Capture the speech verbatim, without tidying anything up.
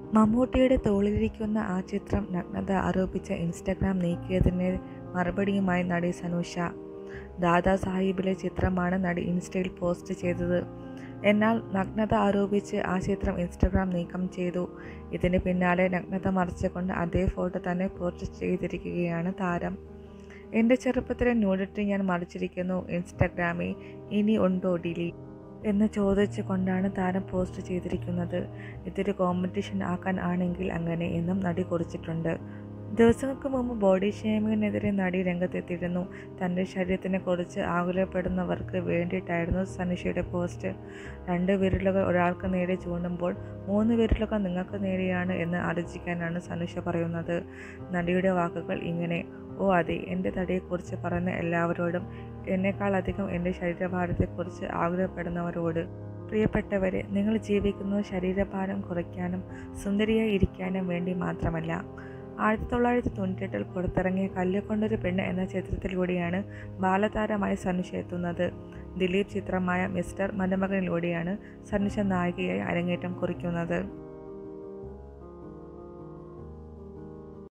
മമ്മൂട്ടിയുടെ തോളിലിരിക്കുന്ന ആ ചിത്രം നഗ്നത ആരോപിച്ച ഇൻസ്റ്റഗ്രാം നീക്കിയതിന് മറുപടിയുമായി നടി സനുഷ. ദാദാ സാഹിബിലെ ചിത്രമാണ് നടി ഇൻസ്റ്റയിൽ പോസ്റ്റ് ചെയ്തത്. എന്നാൽ നഗ്നത ആരോപിച്ച് ആ ചിത്രം ഇൻസ്റ്റഗ്രാം നീക്കം ചെയ്തു. ഇതിന് പിന്നാലെ നഗ്നത മറച്ചുകൊണ്ട് അതേ ഫോട്ടോ തന്നെ പോസ്റ്റ് ചെയ്തിരിക്കുകയാണ് താരം. എൻ്റെ ചെറുപ്പത്തിലെ ന്യൂഡിറ്റി ഞാൻ മറിച്ചിരിക്കുന്നു ഇൻസ്റ്റഗ്രാമിൽ, ഇനി ഉണ്ടോ ഡിലീറ്റ് എന്ന് ചോദിച്ചു കൊണ്ടാണ് താരം പോസ്റ്റ് ചെയ്തിരിക്കുന്നത്. ഇതൊരു കോമ്പറ്റീഷൻ ആക്കാൻ ആണെങ്കിൽ അങ്ങനെ എന്നും നടി കുറിച്ചിട്ടുണ്ട്. ദിവസങ്ങൾക്ക് മുമ്പ് ബോഡി ഷേമിങ്ങിനെതിരെ നടി രംഗത്തെത്തിയിരുന്നു. തൻ്റെ ശരീരത്തിനെക്കുറിച്ച് ആകുലപ്പെടുന്നവർക്ക് വേണ്ടിയിട്ടായിരുന്നു സനുഷയുടെ പോസ്റ്റ്. രണ്ട് വിരലുകൾ ഒരാൾക്ക് നേരെ ചൂണ്ടുമ്പോൾ മൂന്ന് വിരലുകൾ നിങ്ങൾക്ക് നേരെയാണ് എന്ന് ആലോചിക്കാനാണ് സനുഷ പറയുന്നത്. നടിയുടെ വാക്കുകൾ ഇങ്ങനെ: ഓ അതെ, എൻ്റെ തടിയെക്കുറിച്ച് പറയുന്ന എല്ലാവരോടും, എന്നെക്കാളധികം എൻ്റെ ശരീരഭാരത്തെക്കുറിച്ച് ആകുലപ്പെടുന്നവരോട്. പ്രിയപ്പെട്ടവരെ, നിങ്ങൾ ജീവിക്കുന്നത് ശരീരഭാരം കുറയ്ക്കാനും സുന്ദരിയായി ഇരിക്കാനും വേണ്ടി മാത്രമല്ല. ആയിരത്തി തൊള്ളായിരത്തി തൊണ്ണൂറ്റെട്ടിൽ പുറത്തിറങ്ങിയ കല്ലുകൊണ്ടൊരു പെണ്ണ് എന്ന ചിത്രത്തിലൂടെയാണ് ബാലതാരമായി സനുഷ എത്തുന്നത്. ദിലീപ് ചിത്രമായ മിസ്റ്റർ മരുമകനിലൂടെയാണ് സനുഷ നായികയായി അരങ്ങേറ്റം കുറിക്കുന്നത്.